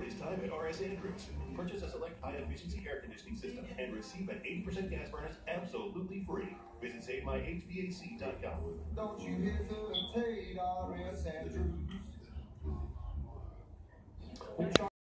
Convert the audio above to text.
is time at RS Andrews. Purchase a select high-efficiency air conditioning system and receive an 80% gas furnace absolutely free. Visit SaveMyHVAC.com. Don't you hesitate, RS